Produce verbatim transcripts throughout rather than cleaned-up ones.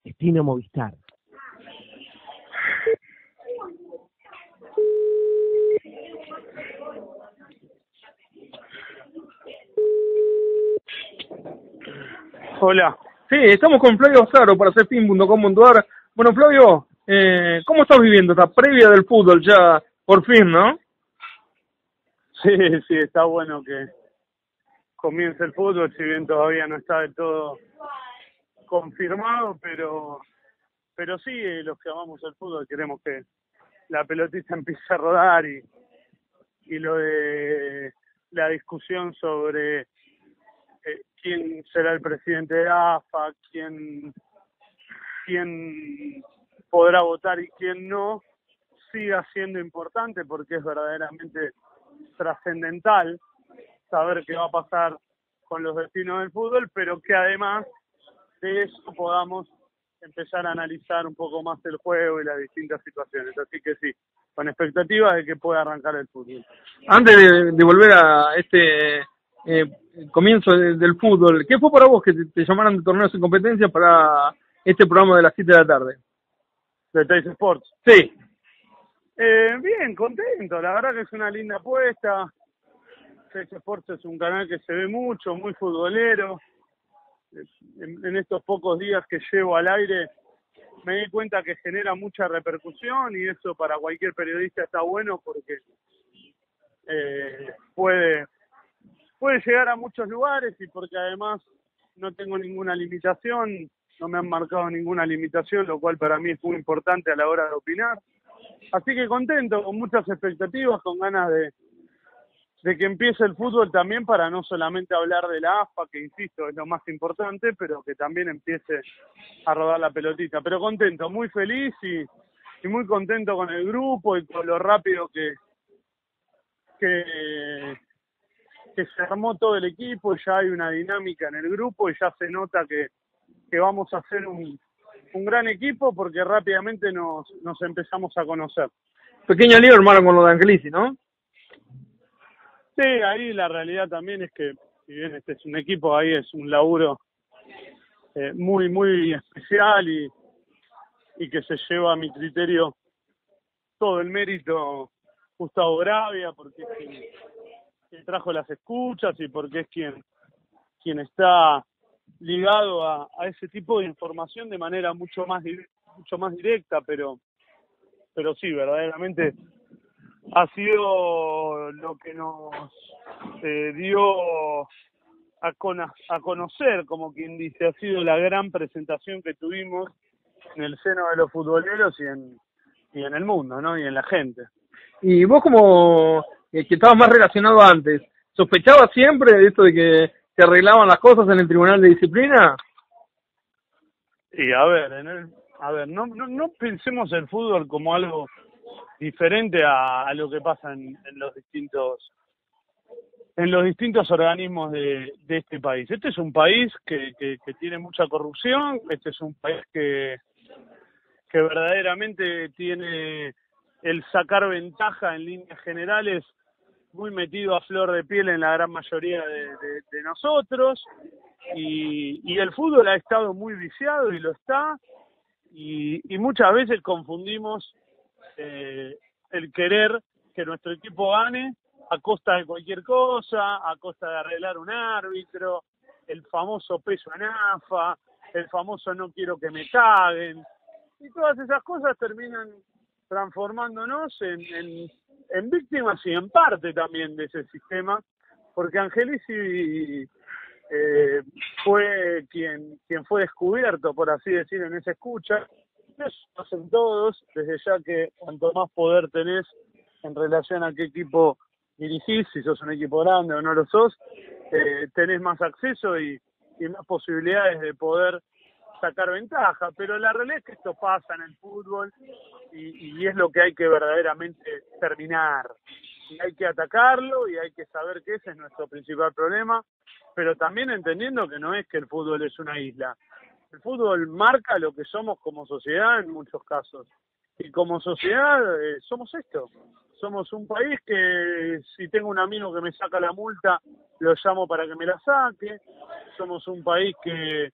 Destino Movistar. Hola. Sí, estamos con Flavio Azaro para cefin punto com punto ar. Bueno, Flavio, eh, ¿cómo estás viviendo esta previa del fútbol ya por fin, no? Sí, sí, está bueno que comience el fútbol, si bien todavía no está del todo confirmado, pero pero sí, los que amamos el fútbol queremos que la pelotita empiece a rodar y, y lo de la discusión sobre eh, quién será el presidente de A F A, quién, quién podrá votar y quién no, siga siendo importante porque es verdaderamente trascendental saber qué va a pasar con los destinos del fútbol, pero que además de eso podamos empezar a analizar un poco más el juego y las distintas situaciones. Así que sí, con expectativas de que pueda arrancar el fútbol. Antes de, de volver a este eh, comienzo de, del fútbol, ¿qué fue para vos que te, te llamaran de torneos en competencia para este programa de las siete de la tarde? ¿De Teis Sports? Sí. Eh, bien, contento. La verdad que es una linda apuesta. Teis Sports es un canal que se ve mucho, muy futbolero. En, en estos pocos días que llevo al aire me di cuenta que genera mucha repercusión y eso para cualquier periodista está bueno porque eh, puede puede llegar a muchos lugares y porque además no tengo ninguna limitación, no me han marcado ninguna limitación, lo cual para mí es muy importante a la hora de opinar. Así que contento, con muchas expectativas, con ganas de de que empiece el fútbol también para no solamente hablar de la A F A, que insisto es lo más importante, pero que también empiece a rodar la pelotita. Pero contento, muy feliz y, y muy contento con el grupo y con lo rápido que, que, que se armó todo el equipo. Ya hay una dinámica en el grupo y ya se nota que, que vamos a hacer un, un gran equipo porque rápidamente nos, nos empezamos a conocer. Pequeño lío hermano con lo de Angelici, ¿no? Sí, ahí la realidad también es que, si bien este es un equipo, ahí es un laburo eh, muy, muy especial y, y que se lleva a mi criterio todo el mérito Gustavo Gravia, porque es quien, quien trajo las escuchas y porque es quien, quien está ligado a, a ese tipo de información de manera mucho más, mucho más directa, pero, pero sí, verdaderamente ha sido lo que nos eh, dio a, con, a conocer, como quien dice, ha sido la gran presentación que tuvimos en el seno de los futboleros y en, y en el mundo, ¿no? Y en la gente. Y vos como eh, que estabas más relacionado antes, ¿sospechabas siempre de esto de que se arreglaban las cosas en el Tribunal de Disciplina? Y a ver, en el, a ver, no, no, no pensemos el fútbol como algo diferente a, a lo que pasa en, en los distintos en los distintos organismos de, de este país. Este es un país que, que, que tiene mucha corrupción, este es un país que, que verdaderamente tiene el sacar ventaja en líneas generales muy metido a flor de piel en la gran mayoría de, de, de nosotros, y, y el fútbol ha estado muy viciado y lo está, y, y muchas veces confundimos Eh, el querer que nuestro equipo gane a costa de cualquier cosa, a costa de arreglar un árbitro, el famoso peso en A F A, el famoso no quiero que me caguen, y todas esas cosas terminan transformándonos en, en, en víctimas y en parte también de ese sistema, porque Angelici eh, fue quien, quien fue descubierto, por así decir, en esa escucha. Eso lo hacen todos, desde ya que cuanto más poder tenés en relación a qué equipo dirigís, si sos un equipo grande o no lo sos, eh, tenés más acceso y, y más posibilidades de poder sacar ventaja. Pero la realidad es que esto pasa en el fútbol y, y es lo que hay que verdaderamente terminar. Y hay que atacarlo y hay que saber que ese es nuestro principal problema, pero también entendiendo que no es que el fútbol es una isla. El fútbol marca lo que somos como sociedad en muchos casos. Y como sociedad eh, somos esto. Somos un país que si tengo un amigo que me saca la multa, lo llamo para que me la saque. Somos un país que,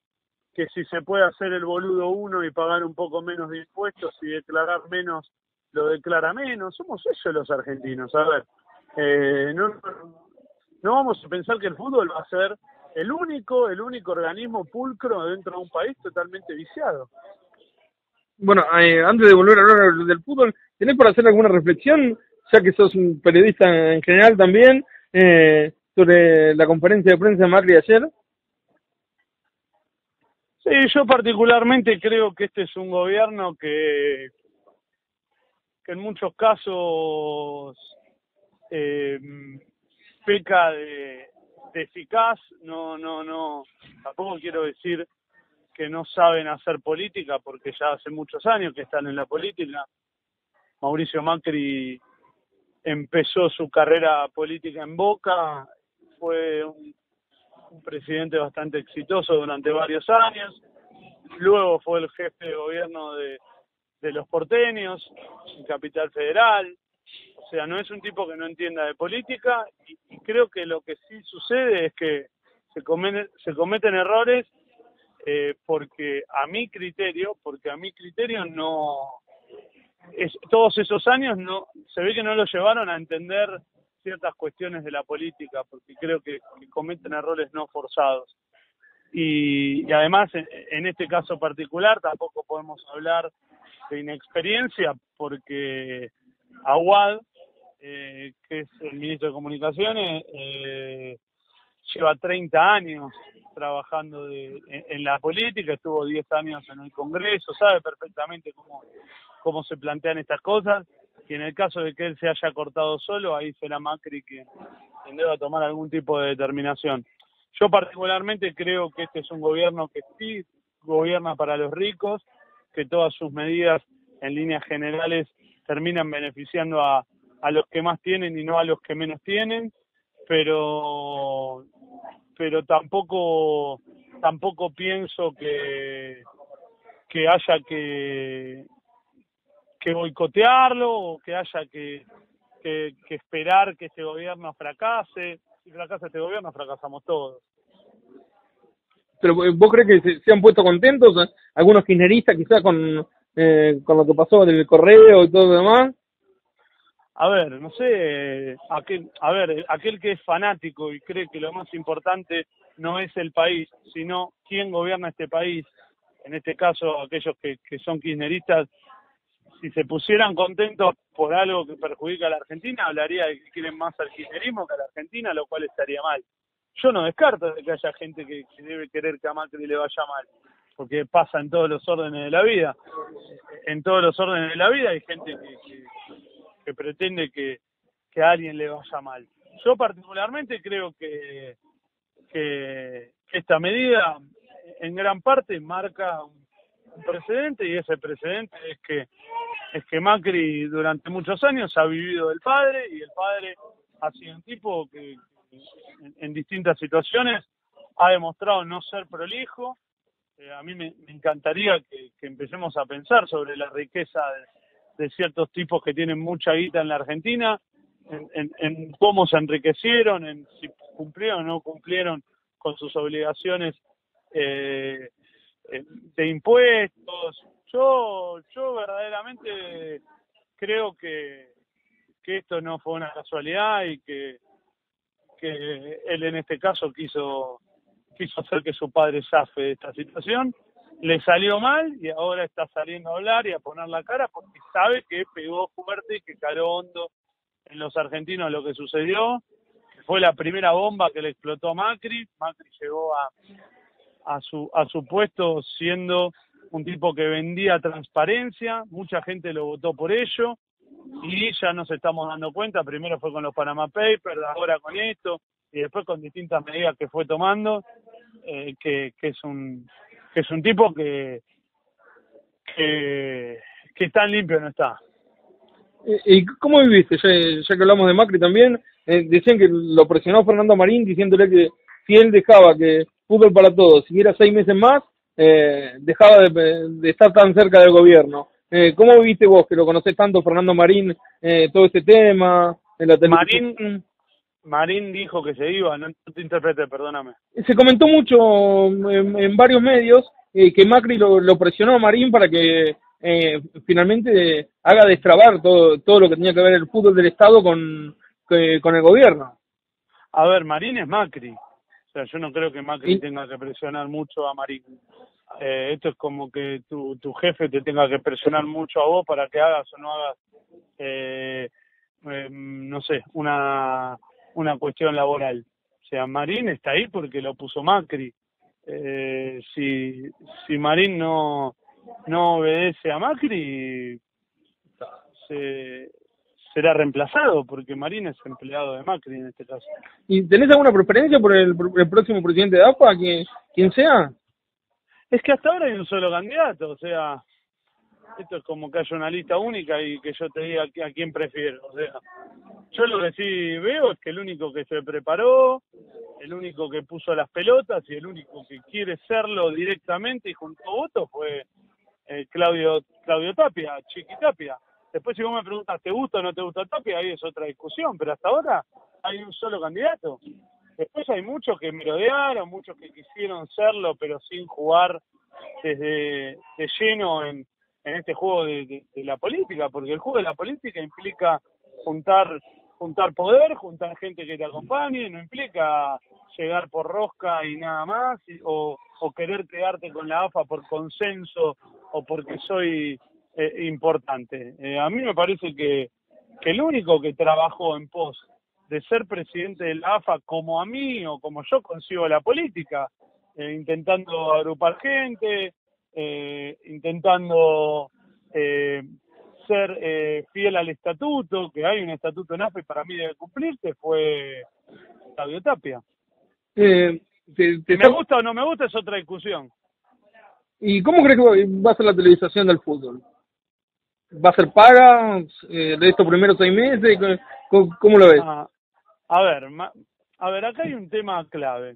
que si se puede hacer el boludo uno y pagar un poco menos de impuestos y declarar menos, lo declara menos. Somos ellos los argentinos. A ver, eh, no, no vamos a pensar que el fútbol va a ser el único, el único organismo pulcro dentro de un país totalmente viciado. Bueno, eh, antes de volver a hablar del fútbol, ¿tenés por hacer alguna reflexión, ya que sos un periodista en general también, eh, sobre la conferencia de prensa de Macri de ayer? Sí, yo particularmente creo que este es un gobierno que, que en muchos casos eh, peca de, de eficaz. No, no, no, tampoco quiero decir que no saben hacer política, porque ya hace muchos años que están en la política. Mauricio Macri empezó su carrera política en Boca, fue un, un presidente bastante exitoso durante varios años, luego fue el jefe de gobierno de, de los porteños, en Capital Federal. O sea, no es un tipo que no entienda de política, y, y creo que lo que sí sucede es que se cometen, se cometen errores eh, porque a mi criterio, porque a mi criterio no, es, todos esos años no, se ve que no lo llevaron a entender ciertas cuestiones de la política, porque creo que, que cometen errores no forzados. Y, y además, en, en este caso particular, tampoco podemos hablar de inexperiencia, porque Aguad, eh, que es el ministro de Comunicaciones, eh, lleva treinta años trabajando de, en, en la política, estuvo diez años en el Congreso, sabe perfectamente cómo, cómo se plantean estas cosas, y en el caso de que él se haya cortado solo, ahí será Macri quien, quien deba tomar algún tipo de determinación. Yo particularmente creo que este es un gobierno que sí gobierna para los ricos, que todas sus medidas en líneas generales terminan beneficiando a, a los que más tienen y no a los que menos tienen, pero pero tampoco tampoco pienso que que haya que que boicotearlo o que haya que, que que esperar que este gobierno fracase. Si fracasa este gobierno, fracasamos todos. Pero ¿vos crees que se, se han puesto contentos algunos kirchneristas quizás con eh, con lo que pasó del correo y todo lo demás? A ver, no sé, aquel, a ver, aquel que es fanático y cree que lo más importante no es el país, sino quién gobierna este país, en este caso aquellos que, que son kirchneristas, si se pusieran contentos por algo que perjudica a la Argentina, hablaría de que quieren más al kirchnerismo que a la Argentina, lo cual estaría mal. Yo no descarto de que haya gente que, que debe querer que a Macri le vaya mal, porque pasa en todos los órdenes de la vida. En todos los órdenes de la vida hay gente que, que, que pretende que, que a alguien le vaya mal. Yo particularmente creo que, que esta medida en gran parte marca un, un precedente, y ese precedente es que es que Macri durante muchos años ha vivido del padre, y el padre ha sido un tipo que en, en distintas situaciones ha demostrado no ser prolijo. Eh, a mí me, me encantaría que, que empecemos a pensar sobre la riqueza de, de ciertos tipos que tienen mucha guita en la Argentina, en, en, en cómo se enriquecieron, en si cumplieron o no cumplieron con sus obligaciones eh, eh, de impuestos. Yo, yo verdaderamente creo que, que esto no fue una casualidad y que, que él en este caso quiso, quiso hacer que su padre zafe de esta situación. Le salió mal y ahora está saliendo a hablar y a poner la cara porque sabe que pegó fuerte y que caló hondo en los argentinos lo que sucedió. Fue la primera bomba que le explotó a Macri. Macri llegó a, a, su, a su puesto siendo un tipo que vendía transparencia, mucha gente lo votó por ello, y ya nos estamos dando cuenta, primero fue con los Panama Papers, ahora con esto, y después con distintas medidas que fue tomando, eh, que, que es un que es un tipo que, que, que tan limpio no está. ¿Y cómo viviste? Ya, ya que hablamos de Macri también, eh, decían que lo presionó Fernando Marín diciéndole que si él dejaba que fútbol para todos siguiera seis meses más, eh, dejaba de, de estar tan cerca del gobierno. Eh, ¿Cómo viviste vos, que lo conocés tanto, Fernando Marín, eh, todo este tema en la televisión? Marín, Marín dijo que se iba, no te interpreté, perdóname. Se comentó mucho en, en varios medios eh, que Macri lo, lo presionó a Marín para que eh, finalmente haga destrabar todo, todo lo que tenía que ver el fútbol del Estado con, que, con el gobierno. A ver, Marín es Macri. O sea, yo no creo que Macri Y, tenga que presionar mucho a Marín. Eh, esto es como que tu, tu jefe te tenga que presionar mucho a vos para que hagas o no hagas, eh, eh, no sé, una, una cuestión laboral. O sea, Marín está ahí porque lo puso Macri. Eh, si, si Marín no, no obedece a Macri, se, será reemplazado, porque Marín es empleado de Macri en este caso. ¿Y tenés alguna preferencia por el, el próximo presidente de A F A, que, quien sea? Es que hasta ahora hay un solo candidato, o sea, esto es como que haya una lista única y que yo te diga a, a quién prefiero. O sea, yo lo que sí veo es que el único que se preparó, el único que puso las pelotas y el único que quiere serlo directamente y junto a votos fue eh, Claudio Claudio Tapia, Chiqui Tapia. Después si vos me preguntas, ¿te gusta o no te gusta Tapia? Ahí es otra discusión, pero hasta ahora hay un solo candidato. Después hay muchos que merodearon, muchos que quisieron serlo, pero sin jugar desde de lleno en, en este juego de, de, de la política, porque el juego de la política implica juntar juntar poder, juntar gente que te acompañe, no implica llegar por rosca y nada más, y, o, o querer quedarte con la A F A por consenso o porque soy eh, importante. Eh, a mí me parece que, que el único que trabajó en pos de ser presidente de la A F A como a mí o como yo consigo la política, eh, intentando agrupar gente, eh, intentando eh, ser eh, fiel al estatuto, que hay un estatuto en A F A y para mí debe cumplirse, fue Claudio Tapia. Eh, te, te Si me gusta o no me gusta es otra discusión. ¿Y cómo crees que va a ser la televisación del fútbol? ¿Va a ser paga eh, de estos primeros seis meses? ¿Cómo, cómo lo ves? Ah, a ver, ma, a ver, acá hay un tema clave,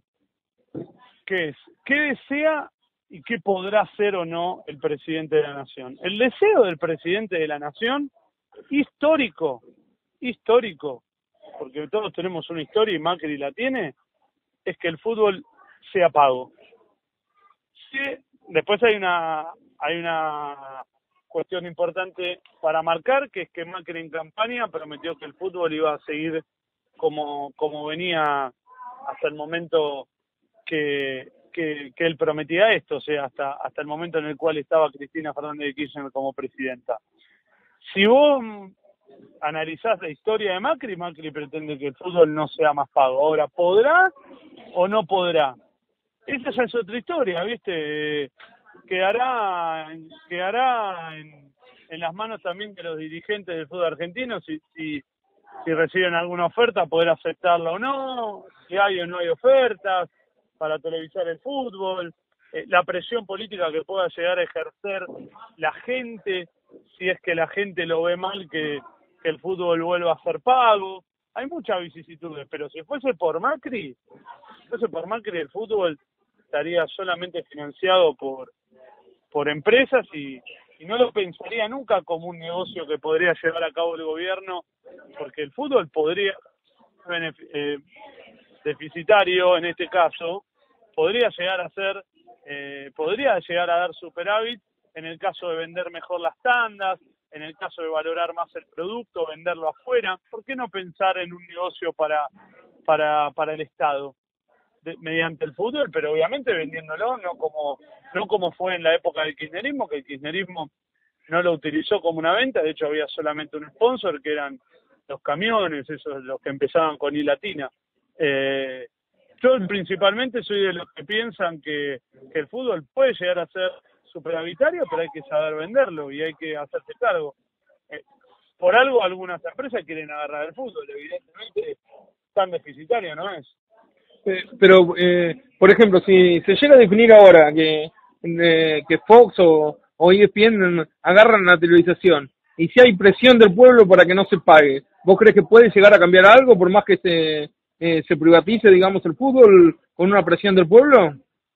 que es, ¿qué desea y qué podrá hacer o no el presidente de la nación? El deseo del presidente de la nación, histórico, histórico, porque todos tenemos una historia y Macri la tiene, es que el fútbol sea pago. Sí, después hay una hay una cuestión importante para marcar, que es que Macri en campaña prometió que el fútbol iba a seguir como como venía hasta el momento que, que, que él prometía esto, o sea, hasta hasta el momento en el cual estaba Cristina Fernández de Kirchner como presidenta. Si vos analizás la historia de Macri, Macri pretende que el fútbol no sea más pago. Ahora, ¿podrá o no podrá? Esa ya es otra historia, ¿viste? Quedará, quedará en, en las manos también de los dirigentes del fútbol argentino si, si, si reciben alguna oferta, poder aceptarla o no, si hay o no hay ofertas para televisar el fútbol, eh, la presión política que pueda llegar a ejercer la gente, si es que la gente lo ve mal que, que el fútbol vuelva a ser pago. Hay muchas vicisitudes, pero si fuese por Macri, si fuese por Macri el fútbol estaría solamente financiado por por empresas y, y no lo pensaría nunca como un negocio que podría llevar a cabo el gobierno, porque el fútbol podría, eh, deficitario en este caso, podría llegar a ser, eh, podría llegar a dar superávit en el caso de vender mejor las tandas, en el caso de valorar más el producto, venderlo afuera. ¿Por qué no pensar en un negocio para, para, para el Estado? De, mediante el fútbol, pero obviamente vendiéndolo, no como no como fue en la época del kirchnerismo, que el kirchnerismo no lo utilizó como una venta, de hecho había solamente un sponsor, que eran los camiones, esos los que empezaban con I latina. Eh, yo principalmente soy de los que piensan que, que el fútbol puede llegar a ser superavitario, pero hay que saber venderlo y hay que hacerse cargo. Eh, por algo algunas empresas quieren agarrar el fútbol, evidentemente tan deficitario no es. Pero, eh, por ejemplo, si se llega a definir ahora que, eh, que Fox o, o E S P N agarran la televisación y si hay presión del pueblo para que no se pague, ¿vos crees que puede llegar a cambiar algo por más que se, eh, se privatice, digamos, el fútbol con una presión del pueblo?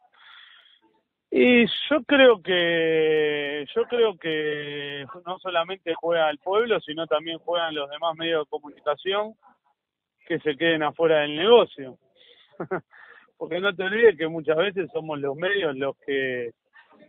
Y yo creo que yo creo que no solamente juega el pueblo, sino también juegan los demás medios de comunicación que se queden afuera del negocio. Porque no te olvides que muchas veces somos los medios los que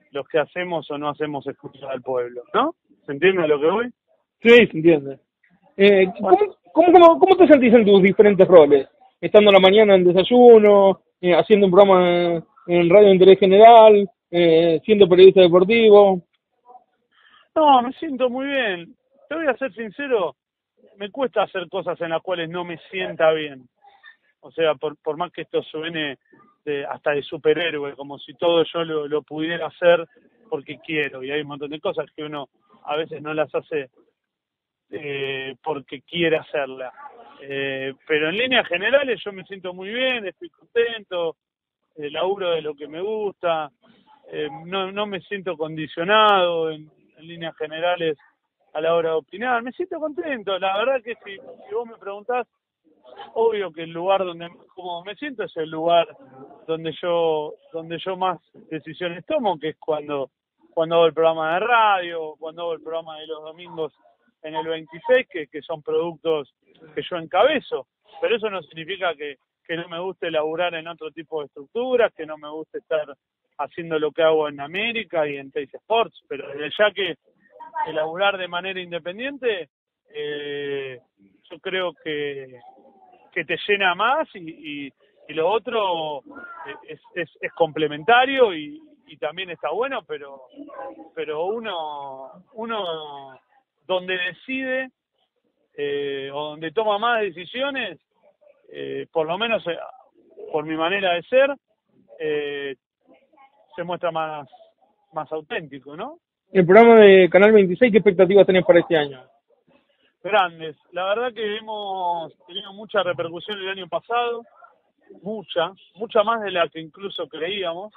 los que hacemos o no hacemos escuchar al pueblo, ¿no? ¿Se entiende a lo que voy? Sí, se entiende. Eh, ¿cómo, cómo, cómo, ¿Cómo te sentís en tus diferentes roles? Estando a la mañana en desayuno, eh, haciendo un programa en radio de interés general, eh, siendo periodista deportivo. No, me siento muy bien. Te voy a ser sincero, me cuesta hacer cosas en las cuales no me sienta bien. O sea, por, por más que esto suene de, hasta de superhéroe, como si todo yo lo, lo pudiera hacer porque quiero. Y hay un montón de cosas que uno a veces no las hace eh, porque quiere hacerlas. Eh, pero en líneas generales yo me siento muy bien, estoy contento, eh, laburo de lo que me gusta, eh, no, no me siento condicionado en, en líneas generales a la hora de opinar, me siento contento. La verdad que si, si vos me preguntás, obvio que el lugar donde como me siento es el lugar donde yo donde yo más decisiones tomo, que es cuando cuando hago el programa de radio, cuando hago el programa de los domingos en el veintiséis, que, que son productos que yo encabezo, pero eso no significa que, que no me guste laburar en otro tipo de estructuras, que no me guste estar haciendo lo que hago en América y en Teis Sports, pero desde ya que elaborar de manera independiente, eh, yo creo que que te llena más y, y, y lo otro es, es, es complementario y, y también está bueno, pero pero uno uno donde decide eh, o donde toma más decisiones, eh, por lo menos eh, por mi manera de ser, eh, se muestra más más auténtico, ¿no? El programa de Canal veintiséis, ¿qué expectativas tenés para este año? Grandes. La verdad que hemos tenido mucha repercusión el año pasado, mucha, mucha más de la que incluso creíamos.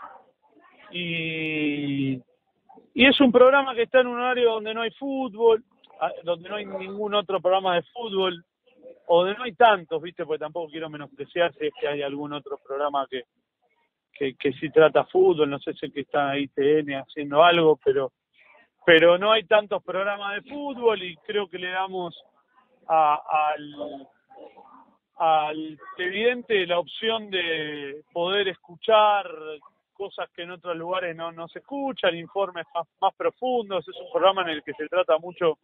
Y, y es un programa que está en un horario donde no hay fútbol, donde no hay ningún otro programa de fútbol, o donde no hay tantos, ¿viste? Porque tampoco quiero menospreciar si es que hay algún otro programa que, que, que sí trata fútbol, no sé si es que está ahí T N haciendo algo, pero pero no hay tantos programas de fútbol y creo que le damos a, al, al televidente la opción de poder escuchar cosas que en otros lugares no, no se escuchan, informes más, más profundos. Es un programa en el que se trata mucho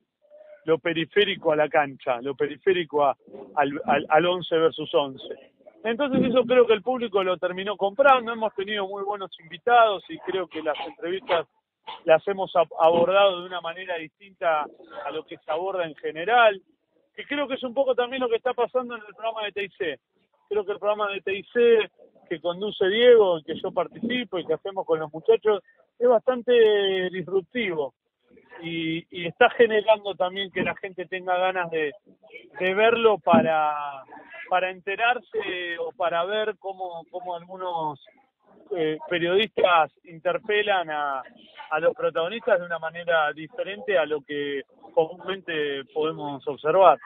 lo periférico a la cancha, lo periférico a, al, al, al once versus once. Entonces eso creo que el público lo terminó comprando, hemos tenido muy buenos invitados y creo que las entrevistas las hemos abordado de una manera distinta a lo que se aborda en general, que creo que es un poco también lo que está pasando en el programa de T I C. Creo que el programa de T I C que conduce Diego, y que yo participo y que hacemos con los muchachos, es bastante disruptivo y, y está generando también que la gente tenga ganas de, de verlo para, para enterarse o para ver cómo, cómo algunos eh, periodistas interpelan a, a los protagonistas de una manera diferente a lo que comúnmente podemos observar.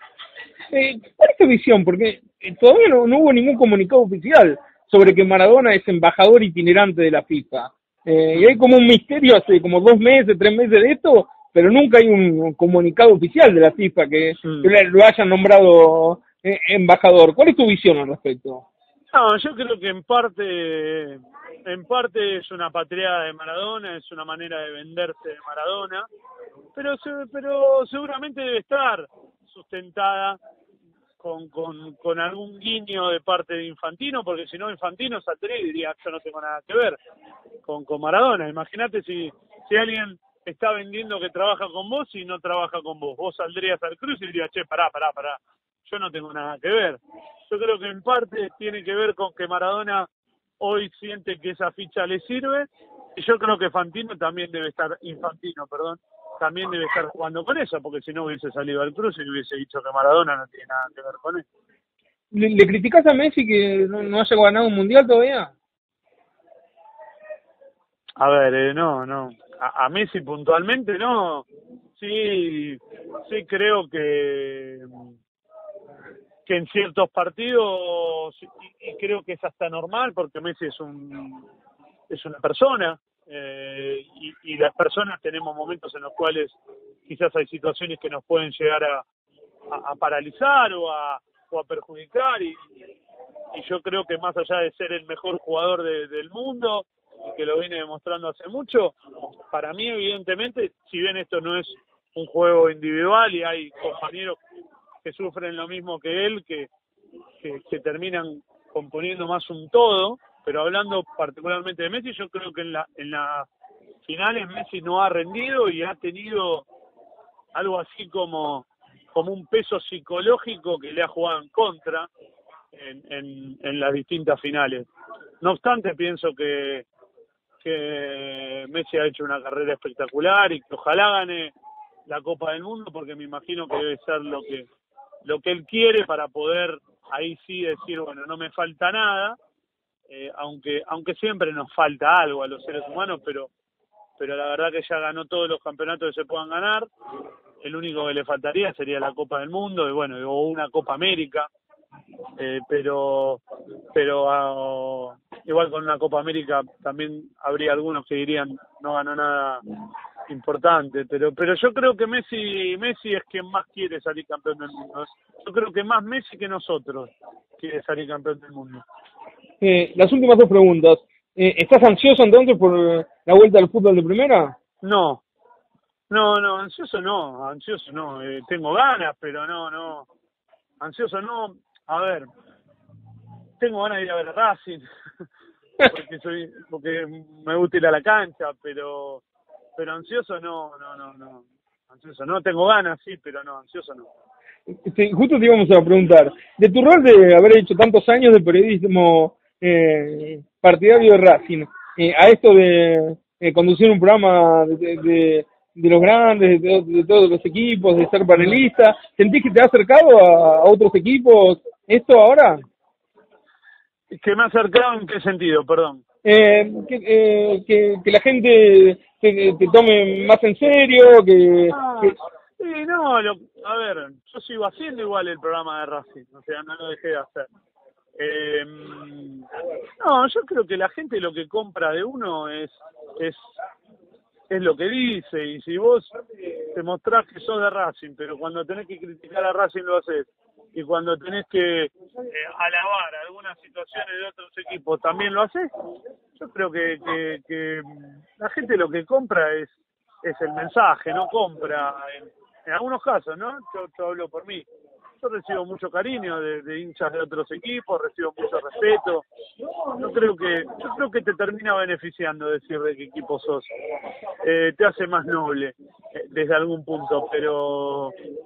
Eh, ¿Cuál es tu visión? Porque eh, todavía no, no hubo ningún comunicado oficial sobre que Maradona es embajador itinerante de la FIFA. Eh, y hay como un misterio hace como dos meses, tres meses de esto, pero nunca hay un comunicado oficial de la FIFA que, Sí. que lo hayan nombrado eh, embajador. ¿Cuál es tu visión al respecto? No, yo creo que en parte, en parte es una patriada de Maradona, es una manera de venderse de Maradona, pero pero seguramente debe estar sustentada con, con, con algún guiño de parte de Infantino, porque si no Infantino saldría y diría, yo no tengo nada que ver con, con Maradona. Imagínate si, si alguien está vendiendo que trabaja con vos y no trabaja con vos. Vos saldrías al cruce y dirías, che, pará, pará, pará, yo no tengo nada que ver. Yo creo que en parte tiene que ver con que Maradona hoy siente que esa ficha le sirve, y yo creo que Fantino también debe estar, Infantino, perdón, también debe estar jugando con eso, porque si no hubiese salido al cruce y hubiese dicho que Maradona no tiene nada que ver con eso. ¿Le, le criticás a Messi que no, no haya ganado un mundial todavía? A ver, eh, no, no. A, a Messi puntualmente no. Sí, sí creo que que en ciertos partidos, y, y creo que es hasta normal, porque Messi es un es una persona, eh, y, y las personas tenemos momentos en los cuales quizás hay situaciones que nos pueden llegar a, a, a paralizar o a, o a perjudicar, y, y yo creo que más allá de ser el mejor jugador de, del mundo, que lo viene demostrando hace mucho. Para mí, evidentemente, si bien esto no es un juego individual y hay compañeros que sufren lo mismo que él, que, que, que terminan componiendo más un todo, pero hablando particularmente de Messi, yo creo que en la en las finales Messi no ha rendido y ha tenido algo así como, como un peso psicológico que le ha jugado en contra en, en, en las distintas finales. No obstante, pienso que, que Messi ha hecho una carrera espectacular y que ojalá gane la Copa del Mundo, porque me imagino que debe ser lo que lo que él quiere para poder ahí sí decir, bueno, no me falta nada, eh, aunque aunque siempre nos falta algo a los seres humanos, pero pero la verdad que ya ganó todos los campeonatos que se puedan ganar. El único que le faltaría sería la Copa del Mundo y bueno, o una Copa América, eh, pero pero uh, igual con una Copa América también habría algunos que dirían no ganó nada importante, pero pero yo creo que Messi Messi es quien más quiere salir campeón del mundo. Yo creo que más Messi que nosotros quiere salir campeón del mundo. Eh, las últimas dos preguntas. Eh, ¿Estás ansioso entonces por la vuelta al fútbol de primera? No, no, no, ansioso no, ansioso no. Eh, tengo ganas, pero no, no. Ansioso no. A ver, tengo ganas de ir a ver a Racing, porque soy, porque me gusta ir a la cancha, pero pero ansioso no, no, no, no. Ansioso no, tengo ganas, sí, pero no, ansioso no. Sí, justo te íbamos a preguntar, de tu rol de haber hecho tantos años de periodismo eh, partidario de Racing, eh, a esto de eh, conducir un programa de, de, de los grandes, de, de todos los equipos, de ser panelista, ¿sentís que te ha acercado a, a otros equipos esto ahora? ¿Que me ha acercado en qué sentido, perdón? Eh, que, eh, que, que la gente te, te tome más en serio, que... Ah, que... sí, no, lo, a ver, yo sigo haciendo igual el programa de Racing, o sea, no lo dejé de hacer. Eh, no, yo creo que la gente lo que compra de uno es es es lo que dice, y si vos te mostrás que sos de Racing, pero cuando tenés que criticar a Racing lo haces, y cuando tenés que eh, alabar algunas situaciones de otros equipos también lo haces, yo creo que, que, que la gente lo que compra es es el mensaje, no compra, en, en algunos casos, ¿no? Yo, yo hablo por mí. Yo recibo mucho cariño de, de hinchas de otros equipos, recibo mucho respeto. Yo creo que yo creo que te termina beneficiando decir de qué equipo sos. Eh, te hace más noble eh, desde algún punto, pero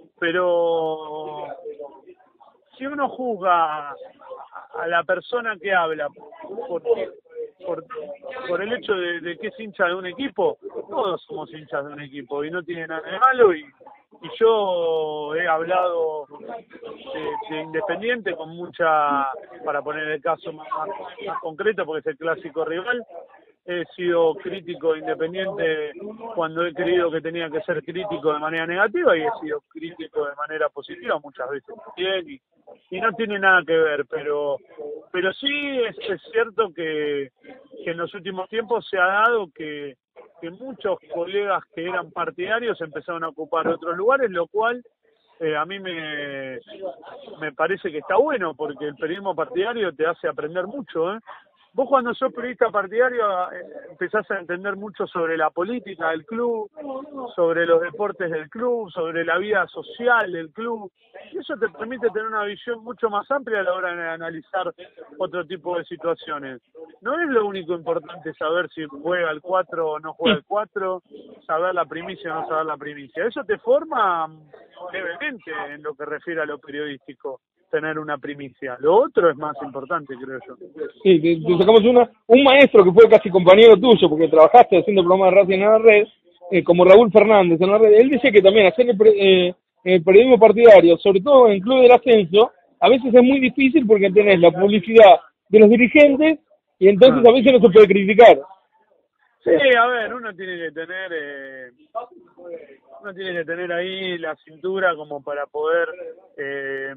pero si uno juzga a la persona que habla por por, por el hecho de, de que es hincha de un equipo, todos somos hinchas de un equipo y no tiene nada de malo, y y yo he hablado de, de Independiente con mucha, para poner el caso más, más, más concreto, porque es el clásico rival. He sido crítico de Independiente cuando he creído que tenía que ser crítico de manera negativa, y he sido crítico de manera positiva muchas veces también, y, y no tiene nada que ver, pero pero sí es, es cierto que, que en los últimos tiempos se ha dado que que muchos colegas que eran partidarios empezaron a ocupar otros lugares, lo cual eh, a mí me, me parece que está bueno, porque el periodismo partidario te hace aprender mucho, ¿eh? Vos cuando sos periodista partidario eh, empezás a entender mucho sobre la política del club, sobre los deportes del club, sobre la vida social del club, y eso te permite tener una visión mucho más amplia a la hora de analizar otro tipo de situaciones. No es lo único importante saber si juega el cuatro o no juega el cuatro, saber la primicia o no saber la primicia. Eso te forma levemente en lo que refiere a lo periodístico, tener una primicia. Lo otro es más importante, creo yo. Sí, te, te sacamos una, un maestro que fue casi compañero tuyo, porque trabajaste haciendo programas de Racing en la red, eh, como Raúl Fernández en la red. Él decía que también hacer el, eh, el periodismo partidario, sobre todo en Club del Ascenso, a veces es muy difícil porque tenés la publicidad de los dirigentes y entonces Ah. a veces no se puede criticar. Sí, a ver, uno tiene que tener eh, uno tiene que tener ahí la cintura como para poder eh,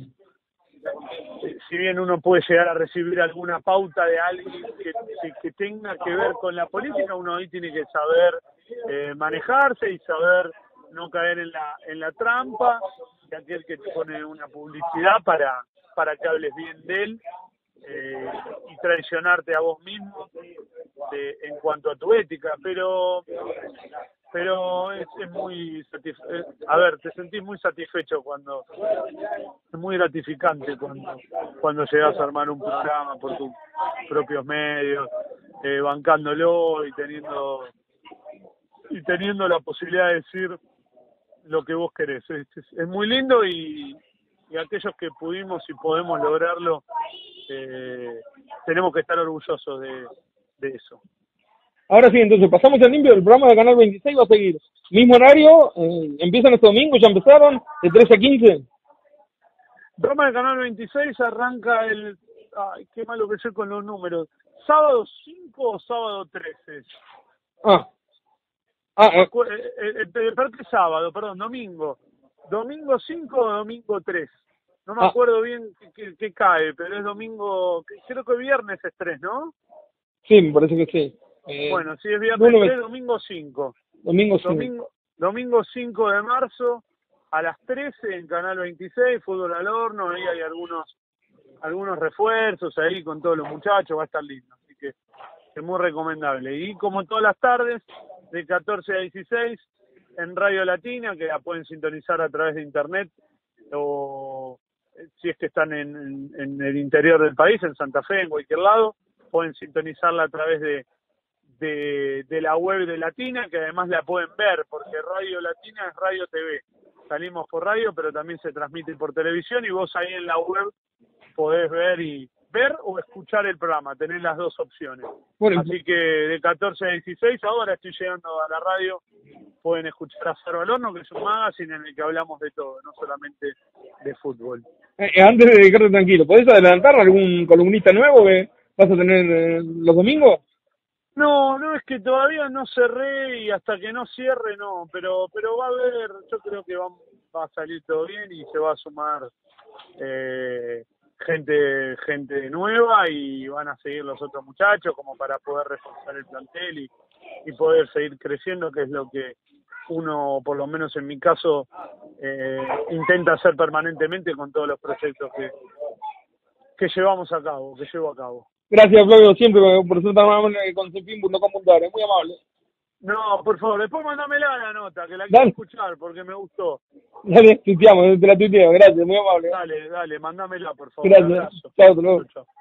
si bien uno puede llegar a recibir alguna pauta de alguien que, que, que tenga que ver con la política, uno ahí tiene que saber eh, manejarse y saber no caer en la en la trampa de aquel que te pone una publicidad para para que hables bien de él, eh, y traicionarte a vos mismo de, eh, en cuanto a tu ética, pero pero es, es muy satisfe a ver, te sentís muy satisfecho cuando, es muy gratificante cuando, cuando llegas a armar un programa por tus propios medios, eh, bancándolo y teniendo y teniendo la posibilidad de decir lo que vos querés. Es, es, es muy lindo y, y aquellos que pudimos y podemos lograrlo, eh, tenemos que estar orgullosos de, de eso. Ahora sí, entonces pasamos al limpio. El programa de Canal veintiséis va a seguir. Mismo horario, eh, empiezan este domingo, ya empezaron, de trece a quince. El programa de Canal veintiséis arranca el... Ay, qué malo que soy con los números. ¿Sábado cinco o sábado trece? Ah. Ah, ah. El, el, el, sábado, perdón, domingo. ¿Domingo cinco o domingo tres? No me ah. acuerdo bien qué, qué, qué cae, pero es domingo... Creo que viernes es tres, ¿no? Sí, me parece que sí. Eh, bueno, si es viernes tres, domingo cinco. Domingo cinco. Domingo, domingo cinco de marzo a las trece en Canal veintiséis, Fútbol al Horno, ahí hay algunos algunos refuerzos ahí con todos los muchachos, va a estar lindo, así que es muy recomendable. Y como todas las tardes, de catorce a dieciséis, en Radio Latina, que la pueden sintonizar a través de internet, o si es que están en, en, en el interior del país, en Santa Fe, en cualquier lado, pueden sintonizarla a través de De, de la web de Latina, que además la pueden ver, porque Radio Latina es Radio T V. Salimos por radio, pero también se transmite por televisión, y vos ahí en la web podés ver y ver o escuchar el programa, tenés las dos opciones. Bueno, así que de catorce a dieciséis, ahora estoy llegando a la radio, pueden escuchar a Cero al Horno, que es un magazine en el que hablamos de todo, no solamente de fútbol. Eh, antes de dedicarte tranquilo, ¿podés adelantar algún columnista nuevo que vas a tener eh, los domingos? No, no, es que todavía no cerré y hasta que no cierre no, pero pero va a haber, yo creo que va, va a salir todo bien y se va a sumar eh, gente gente nueva y van a seguir los otros muchachos como para poder reforzar el plantel y, y poder seguir creciendo, que es lo que uno, por lo menos en mi caso, eh, intenta hacer permanentemente con todos los proyectos que, que llevamos a cabo, que llevo a cabo. Gracias, Flavio, siempre por ser tan amable con cepin punto com punto a r, muy amable. No, por favor, después mándamela la nota, que la quiero escuchar, porque me gustó. Dale, tuiteamos, te la tuiteo, gracias, muy amable. Dale, dale, mándamela, por favor. Gracias, chao, hasta luego. Chao.